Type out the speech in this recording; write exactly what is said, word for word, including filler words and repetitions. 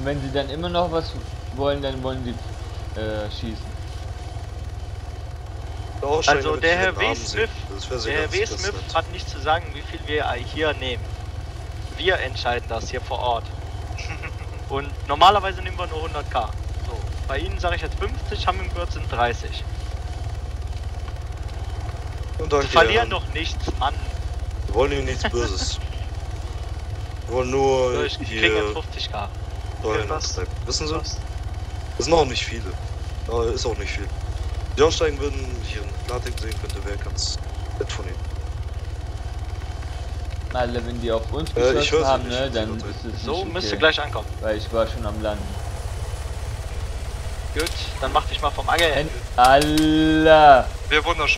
Und wenn sie dann immer noch was wollen, dann wollen sie äh, schießen. Also der Herr W. Smith, der Herr W. Smith hat nicht zu sagen, wie viel wir hier nehmen. Wir entscheiden das hier vor Ort. Und normalerweise nehmen wir nur hundert K. So, bei Ihnen sage ich jetzt fünfzig, Hummingbird sind dreißig. Und Wir danke, verlieren Herren. doch nichts, Mann. Wir wollen Ihnen nichts Böses. Wir wollen nur So, ich krieg hier jetzt fünfzig K. Steuern was? antreiben. Wissen Sie? Das sind auch nicht viele. Aber ist auch nicht viel. Wenn Sie aussteigen würden, hier einen Klartext sehen könnte, wäre ganz nett von Ihnen. Alle, wenn die auf uns Äh, ich geschossen höre Sie haben, nicht, ne, Sie dann sind ist es So, nicht müsste okay, gleich ankommen. weil ich war schon am Landen. Gut, dann mach dich mal vom Anger her. Allah! Wir wurden